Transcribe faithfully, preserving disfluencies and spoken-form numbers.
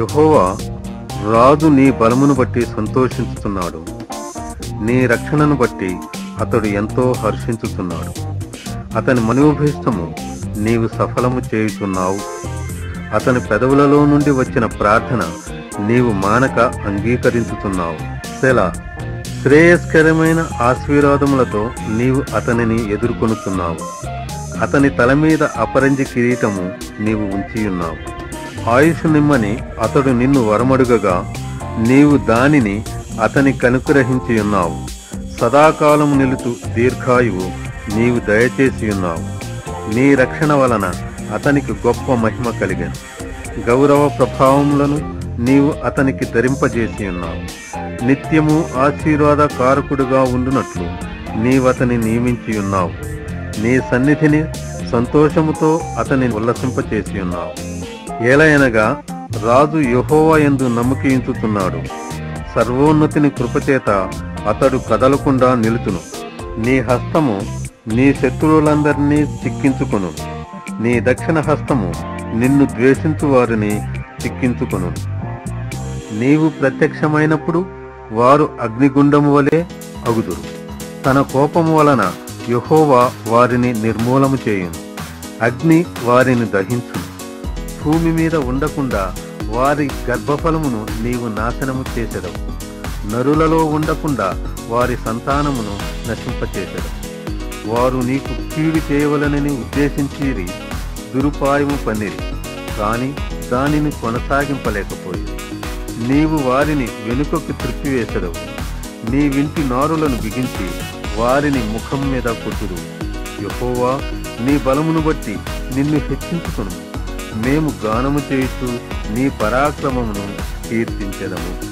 యెహోవా రాజు నీ బలమును బట్టి సంతోషించుతున్నాడు, నీ రక్షణను బట్టి అతడు ఎంతో హర్షించుతున్నాడు. అతని మనోభీష్టము నీవు సఫలము చేయుచున్నావు. అతని పెదవులలో నుండి వచ్చిన ప్రార్థన నీవు మానక అంగీకరించుతున్నావు. సెలా. శ్రేయస్కరమైన ఆశీర్వాదములతో నీవు అతనిని ఎదుర్కొనుతున్నావు. అతని తల మీద అపరంజి కిరీటము నీవు ఉంచియున్నావు. ఆయుష్ నిమ్మని అతడు నిన్ను వరమడుగగా నీవు దానిని అతని కనుగ్రహించియున్నావు. సదాకాలము నిలుచు దీర్ఘాయువు నీవు దయచేసి ఉన్నావు. నీ రక్షణ వలన అతనికి గొప్ప మహిమ కలిగెను. గౌరవ ప్రభావములను నీవు అతనికి ధరింపజేసి ఉన్నావు. నిత్యము ఆశీర్వాద కారకుడుగా ఉండునట్లు నీవతని నియమించి ఉన్నావు. నీ సన్నిధిని సంతోషముతో అతని ఉల్లసింపచేసి ఉన్నావు. ఏలయనగా రాజు యెహోవా యందు నమ్మకించుతున్నాడు. సర్వోన్నతిని కృపచేత అతడు కదలకుండా నిలుచును. నీ హస్తము నీ శత్రువులందరినీ చిక్కించుకొను. నీ దక్షిణ హస్తము నిన్ను ద్వేషించు వారిని చిక్కించుకొను. నీవు ప్రత్యక్షమైనప్పుడు వారు అగ్నిగుండము వలె అగుదురు. తన కోపము వలన యెహోవా వారిని నిర్మూలము చేయును. అగ్ని వారిని దహించును. భూమి మీద ఉండకుండా వారి గర్భఫలమును నీవు నాశనము చేసెదవు. నరులలో ఉండకుండా వారి సంతానమును నశింపచేసెదవు. వారు నీకు కీడు చేయవలనని ఉద్దేశించిరి, దురుపాయము పన్నిరి, కాని దానిని కొనసాగింపలేకపోయి. నీవు వారిని వెనుకకు త్రిప్పివేసెదవు. నీ వింటి నారులను బిగించి వారిని ముఖం మీద కొట్టుదు. యెహోవా నీ బలమును బట్టి నిన్ను హెచ్చించుకొను. మేము గానము చేయుచు నీ పరాక్రమమును కీర్తించెదము.